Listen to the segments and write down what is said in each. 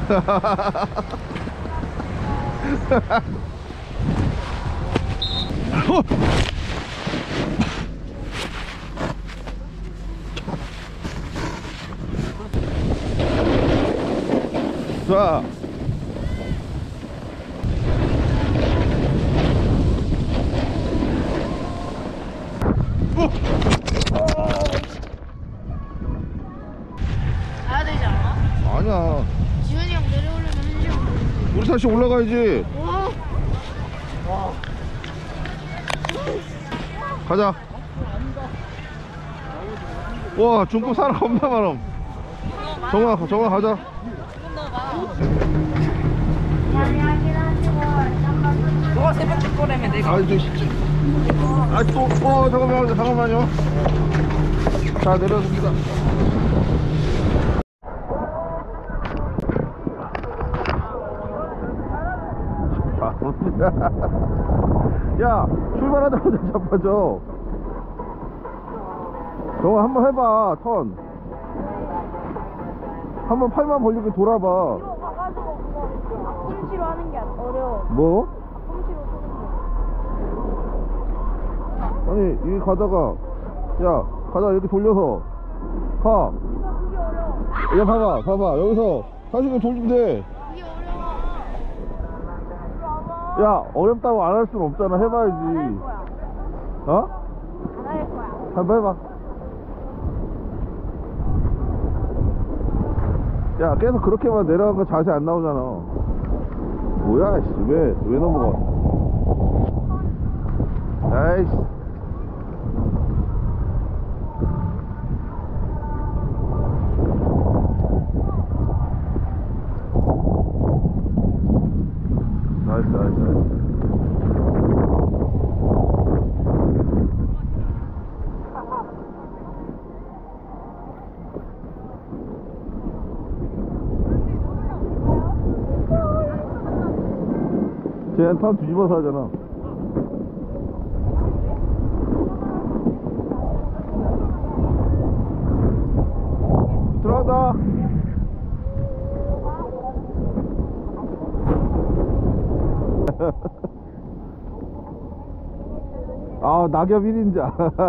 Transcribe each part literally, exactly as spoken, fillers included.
자, 가야 되지 않아? 아니야. 지훈이 형 내려오려면 한 시간 걸리지. 우리 다시 올라가야지. 와. 와. 가자. 와, 중국 사람 겁나 많아. 정아, 정아 가자. 너가 새벽 줄 거라며 내가. 아, 저 진짜. 아, 또, 어, 잠깐만요, 잠깐만요. 자, 내려줍니다. 야, 출발하자마자 잡아줘. 정아, 한번 해봐, 턴. 한번 팔만 벌리고 돌아봐. 이거 가가지고 그거 홈치로 하는 게 어려워. 뭐? 홈치로 쓰는 거. 아니, 여기 가다가, 야, 가다가 이렇게 돌려서 가. 이거 그게 어려워. 야, 봐봐, 봐봐. 여기서 사실은 돌리면 돼. 그게 어려워. 이리 와봐. 야, 어렵다고 안 할 수는 없잖아. 해봐야지. 안 할 거야. 어? 안 할 거야. 한번 해봐. 야, 계속 그렇게만 내려간 거 자세 안 나오잖아. 뭐야, 씨. 왜, 왜 넘어가? 아이씨. 나이스, 나이스, 나이스. 쟤는 턴 뒤집어서 하잖아. 들어간다. 아, 낙엽 일 인자.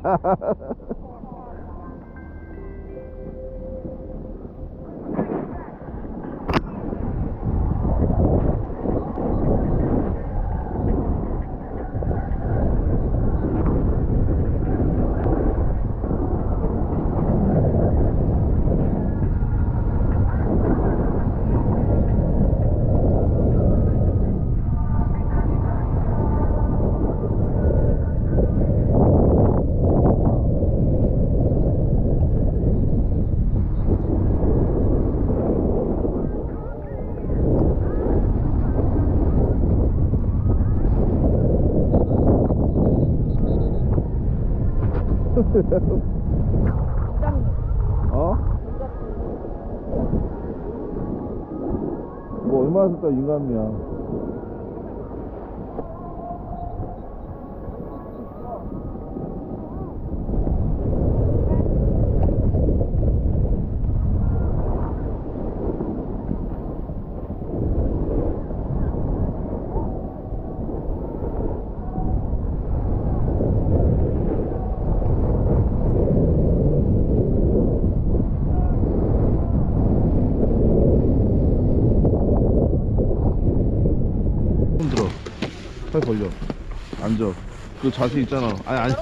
어? 뭐 얼마나 썼다 인간미야. 들어. 팔 벌려. 앉아. 그 자세 있잖아. 아니 아니.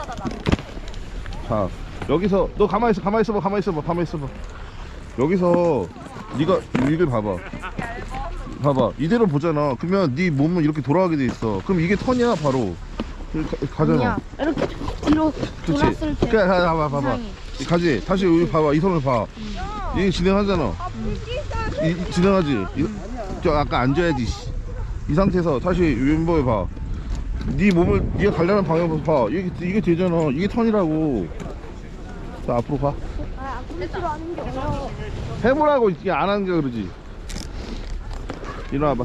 자, 여기서 너 가만히 있어. 가만히 있어봐. 가만히 있어봐. 가만히 있어봐. 여기서 네가 이걸 봐봐. 봐봐. 이대로 보잖아. 그러면 네 몸은 이렇게 돌아가게 돼 있어. 그럼 이게 턴이야 바로. 가, 가잖아. 아니야. 이렇게 뒤로 돌았을 때. 그래, 봐봐, 봐봐. 가지. 다시 여기 봐봐. 이 손을 봐. 음. 이게 진행하잖아. 음. 이, 진행하지. 이, 저 아까 앉아야지. 이 상태에서 다시 왼쪽에 봐. 네 몸을 네가 가려는 방향으로 봐. 이게 이게 되잖아. 이게 턴이라고. 자, 앞으로 가. 아, 홈치로 하는 게 어려워. 해보라고 이게 안 하는 게 그러지. 일어나봐.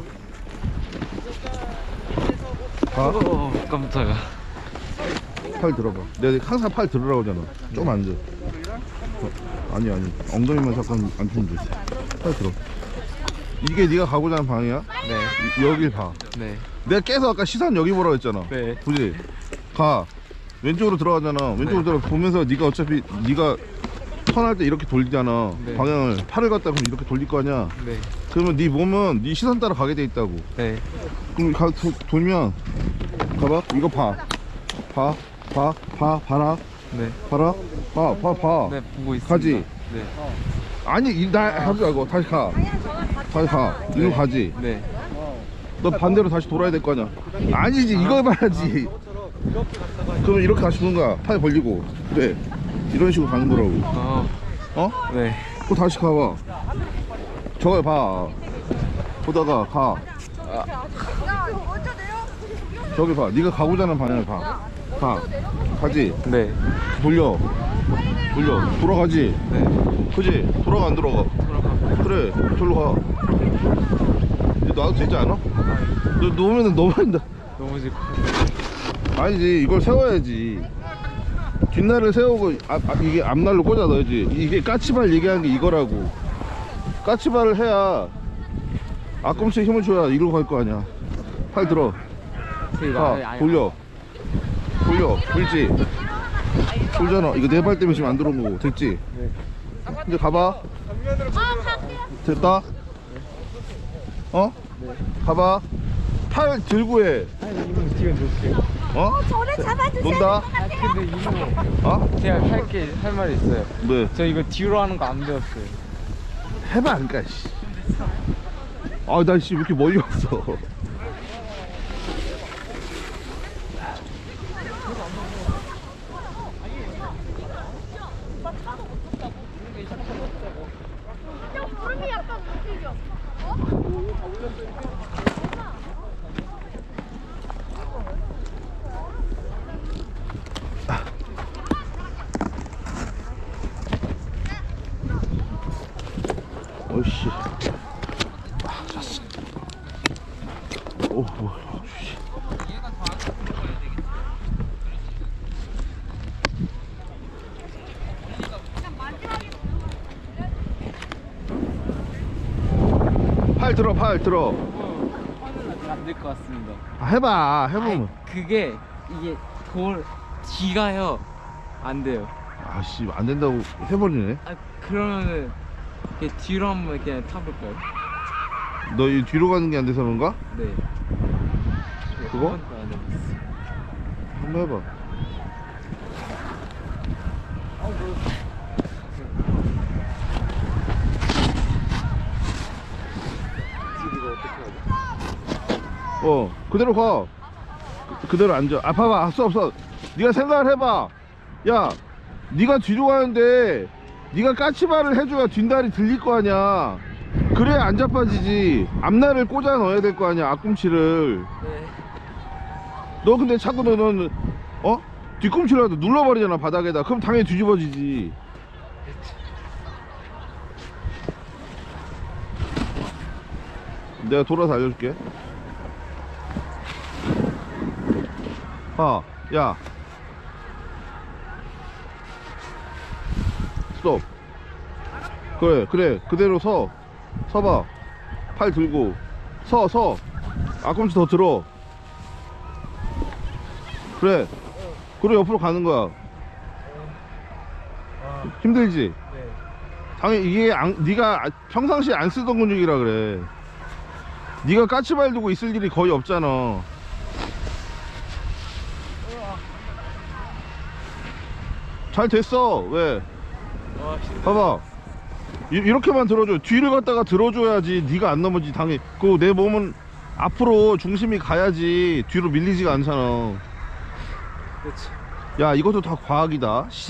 가. 어, 깜짝아. 팔 들어봐. 내가 항상 팔 들으라고 하잖아. 좀 앉아. 어, 아니 아니. 엉덩이만 잠깐 앉히면 돼. 팔 들어. 이게 네가 가고자 하는 방이야? 네. 이- 여길 봐. 네. 내가 계속 아까 시선 여기 보라고 했잖아. 네. 그지? 가. 왼쪽으로 들어가잖아. 왼쪽으로 네. 들어 보면서 네가 어차피 네가 턴할 때 이렇게 돌리잖아. 네. 방향을 팔을 갖다 그럼 이렇게 돌릴 거 아니야. 네. 그러면 네 몸은 네 시선 따라 가게 돼 있다고. 네. 그럼 가, 도, 돌면 가봐. 이거 봐. 봐. 봐. 봐. 봐라. 네. 봐라. 봐. 봐. 봐. 네, 보고 있습니다. 가지? 네. 아니 이- 나 하지 말고 다시 가. 다시 가. 이리로 가지. 네. 너 반대로 다시 돌아야 될 거 아니야. 아니지. 이거 봐야지. 그러면 이렇게 다시 보는 거야. 팔 벌리고. 그래. 이런 식으로 가는 거라고. 어. 어? 네. 또 다시 가봐. 저걸 봐. 보다가 가. 저기 봐. 네가 가고자 하는 방향을 봐. 가. 가지. 네. 돌려. 돌려. 돌아가지. 네. 그지? 돌아가 안 돌아가? 돌아가. 그래. 저리로 가. 이제 놔도 되지 않아? 너 놓으면은 넘어진다. 넘어질 것 아니지. 이걸 세워야지. 뒷날을 세우고 아, 아, 이게 앞날로 꽂아 넣어야지. 이게 까치발 얘기하는 게 이거라고. 까치발을 해야 앞꿈치에 힘을 줘야 이리로 갈 거 아니야. 팔 들어. 가. 돌려. 돌려. 돌지. 돌잖아. 이거 내 발 때문에 지금 안 들어온 거고. 됐지? 네. 이제 가봐. 됐다? 어? 가봐. 팔 들고 해. 아니, 이모 지금 놓을게요. 어? 저를 잡아주세요. 논다? 아, 근데 이모. 어? 제가 할게, 할 말이 있어요. 네. 저 이거 뒤로 하는 거 안 배웠어요. 해봐 안 가, 씨. 아, 나 씨, 왜 이렇게 멀리 왔어. 무릎이 약간 움직여. 어이씨. 아, 잤어. 오, 뭐, 씨. 팔 들어, 팔 들어. 안 될 것 같습니다. 아, 해봐, 해보면. 그게 이게 돌 뒤가요. 안 돼요. 아씨, 안 된다고 해버리네. 아 그러면은 이렇게 뒤로 한번 그냥 타볼까요? 너 이 뒤로 가는 게 안 돼서 그런가? 네. 그거? 한 번도 안 해봤어요. 한번 해봐. 지금 이거 어떻게 하죠? 어, 그대로 가. 그, 그대로 앉아. 아, 봐봐. 없어, 없어. 네가 생각을 해봐. 야, 네가 뒤로 가는데 네가 까치발을 해줘야 뒷다리 들릴 거 아니야. 그래야 안 자빠지지. 앞날을 꽂아 넣어야 될 거 아니야. 앞꿈치를. 네. 너 근데 자꾸 너는 어? 뒤꿈치라도 눌러버리잖아, 바닥에다. 그럼 당연히 뒤집어지지. 내가 돌아서 알려줄게. 아, 야, 스톱. 그래, 그래. 그대로 서. 서봐. 팔 들고 서, 서. 앞꿈치 더 들어. 그래. 그래, 옆으로 가는 거야. 힘들지? 네. 당연히 이게 안, 네가 평상시에 안 쓰던 근육이라 그래. 네가 까치발 두고 있을 일이 거의 없잖아. 잘 됐어. 왜? 와, 힘들어. 봐봐. 이, 이렇게만 들어줘. 뒤를 갖다가 들어줘야지 네가 안 넘어지. 당연히 그 내 몸은 앞으로 중심이 가야지 뒤로 밀리지가 않잖아. 그렇지. 야, 이것도 다 과학이다. 씨.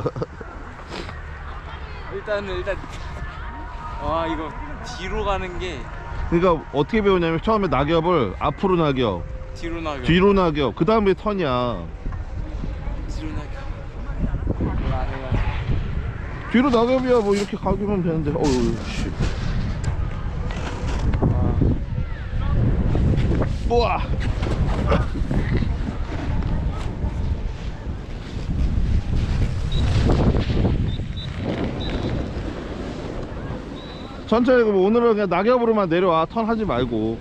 일단은 일단 와 이거 뒤로 가는 게 그러니까 어떻게 배우냐면 처음에 낙엽을 앞으로 낙엽, 뒤로 나가. 뒤로 낙엽, 그 다음에 턴이야. 뒤로 나가. 이거 안 해가지고. 뒤로 낙엽이야. 뭐 이렇게 가기만 되는데. 어우 씨. 아, 우와. 천천히. 오늘은 그냥 낙엽으로만 내려와. 턴 하지 말고.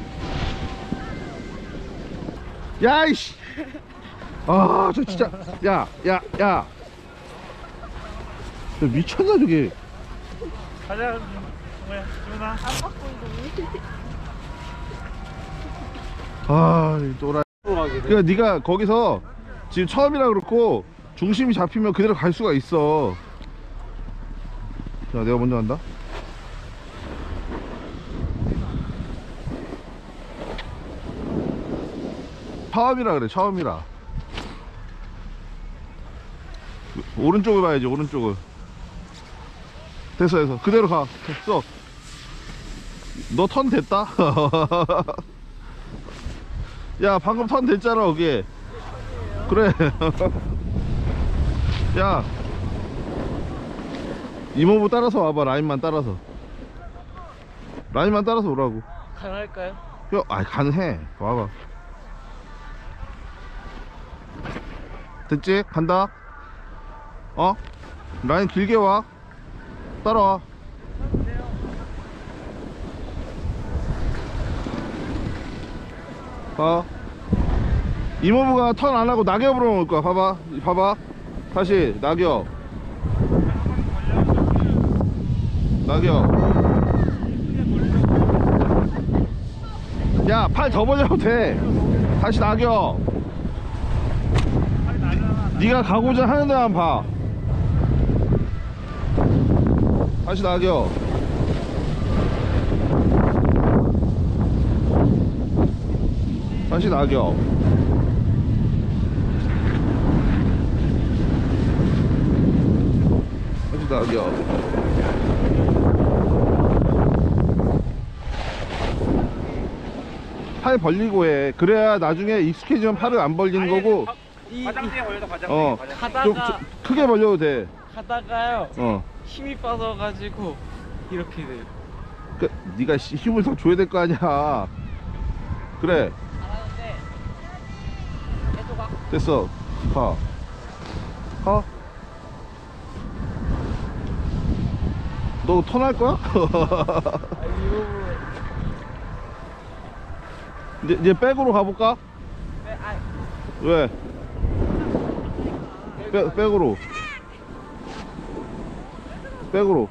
야이씨. 아, 저 진짜. 야, 야, 야. 저 미쳤나 저게. 가자. 뭐야, 지훈아. 아, 이 또라이. 그러니까 네가 거기서 지금 처음이라 그렇고 중심이 잡히면 그대로 갈 수가 있어. 자, 내가 먼저 간다. 처음이라 그래, 처음이라. 오른쪽을 봐야지, 오른쪽을. 됐어, 됐어. 그대로 가. 됐어. 너 턴 됐다? 야, 방금 턴 됐잖아, 거기. 그래. 야, 이모부 따라서 와봐. 라인만 따라서. 라인만 따라서 오라고. 가능할까요? 야, 아, 가능해. 와봐. 됐지? 간다. 어? 라인 길게 와. 따라와. 봐. 이모부가 턴 안하고 낙엽으로 올 거야. 봐봐. 봐봐. 다시 낙엽. 낙엽. 야, 팔 더 벌려도 돼. 다시 낙엽. 네가 가고자 하는 데만 봐. 다시 낙엽. 다시 낙엽. 다시 낙엽. 팔 벌리고 해. 그래야 나중에 익숙해지면 팔을 안 벌리는 거고. 이, 과장대에 걸려도 과장대. 어, 과장대. 좀, 가다가 좀 크게 벌려도 돼. 가다가요. 어. 힘이 빠져가지고 이렇게 돼요. 그, 네가 씨, 힘을 더 줘야 될 거 아니야. 그래. 잘하는데 계속 가. 됐어. 가. 가. 너 턴할 거야? 이제, 이제 백으로 가볼까? 네, 아, 왜? 백, 백으로. 백으로.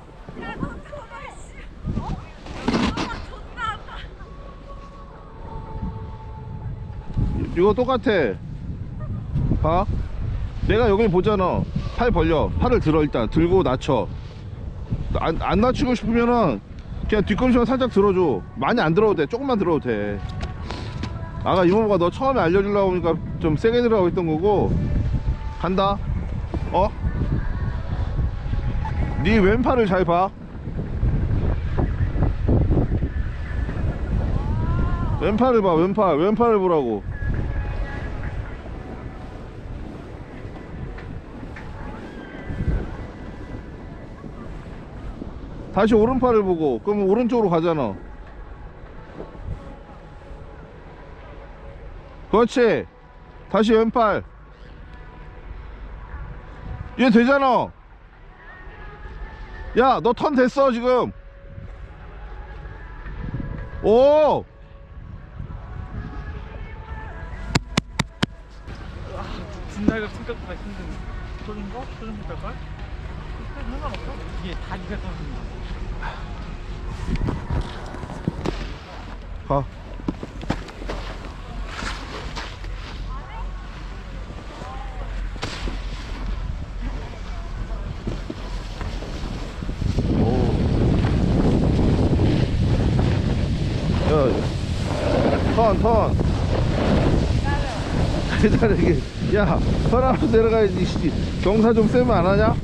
이거 똑같아. 봐. 내가 여기 보잖아. 팔 벌려. 팔을 들어. 일단 들고 낮춰. 안, 안 낮추고 싶으면은 그냥 뒤꿈치만 살짝 들어줘. 많이 안 들어도 돼. 조금만 들어도 돼. 아까 이모부가 너 처음에 알려주려고 하니까 좀 세게 들어가고 있던 거고. 간다. 어? 네 왼팔을 잘 봐. 왼팔을 봐. 왼팔. 왼팔을 보라고. 다시 오른팔을 보고. 그러면 오른쪽으로 가잖아. 그렇지. 다시 왼팔. 얘 되잖아. 야, 너 턴 됐어 지금. 오. 진달각 생각보다 힘든. 저긴 거? 저긴 생각할? 상관없어? 이게 다리가 떨어진다. 가. 턴, 턴. 기다리게. 야, 턴 하면서 내려가야지. 씨. 경사 좀 세면 안 하냐?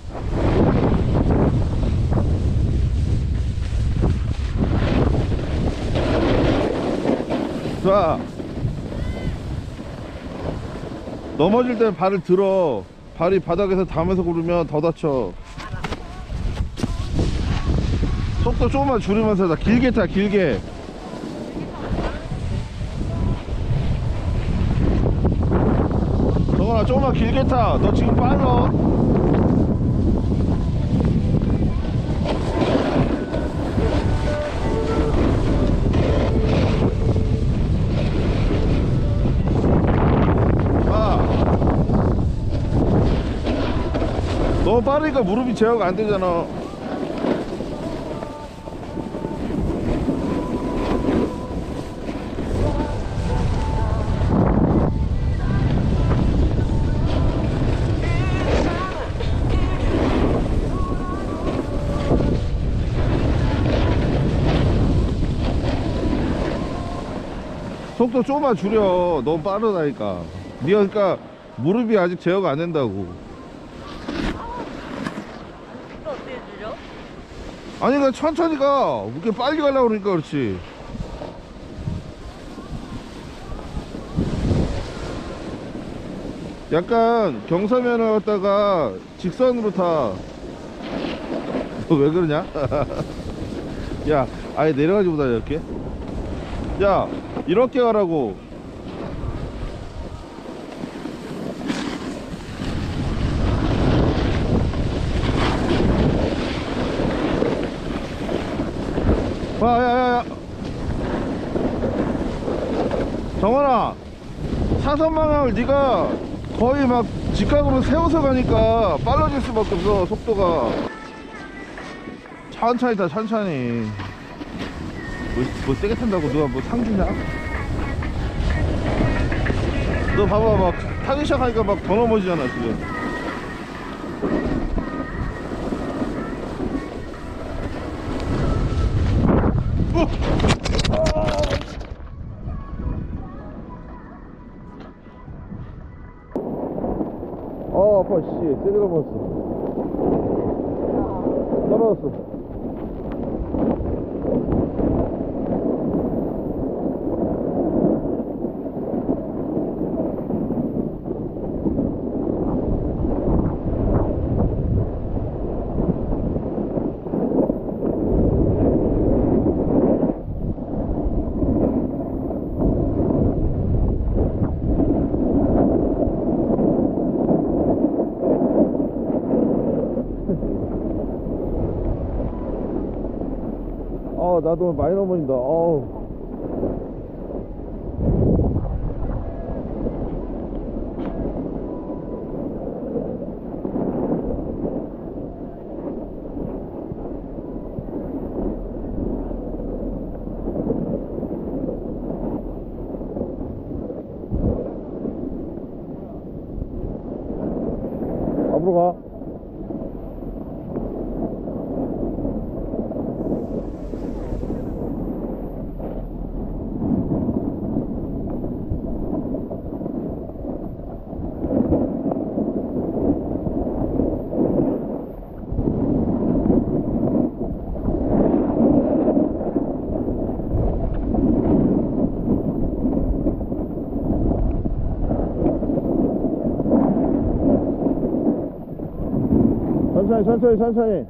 자, 넘어질 때 발을 들어. 발이 바닥에서 닿으면서 구르면 더 다쳐. 속도 조금만 줄이면서 다 길게 타. 길게. 정원아, 조금만 길게 타. 너 지금 빨라. 너무 빠르니까 무릎이 제어가 안 되잖아. 속도 조금만 줄여. 너무 빠르다니까. 니가 그러니까 무릎이 아직 제어가 안 된다고. 또 어떻게 줄여? 아니 그러니까 천천히 가. 이렇게 빨리 가려고 그러니까 그렇지. 약간 경사면을 갖다가 직선으로 타. 너 왜 그러냐? 야 아예 내려가지 못하냐 이렇게? 야 이렇게 가라고. 와 야야야 정원아, 사선 방향을 네가 거의 막 직각으로 세워서 가니까 빨라질 수밖에 없어. 속도가 천천히 타 천천히. 뭐, 뭐 세게 탄다고 누가 뭐 상주냐? 너 봐봐 막 타기 시작하니까 막 더 넘어지잖아 지금. 어 아파 씨 세게 넘어졌어. 떨어졌어. 어 나도 많이 넘어진다. 어우. 앞으로 가. 천천히 천천히 천천히.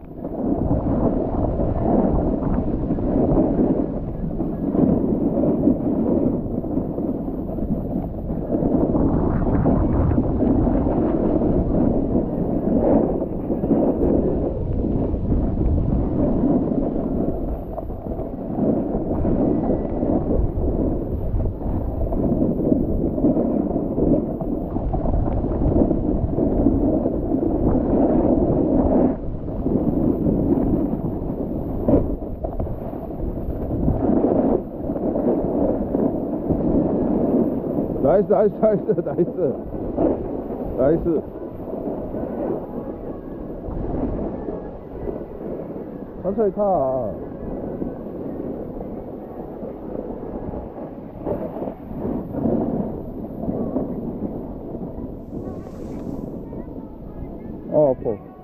나이스 나이스 나이스 나이스 나이스. 천천히 타. 어 아파.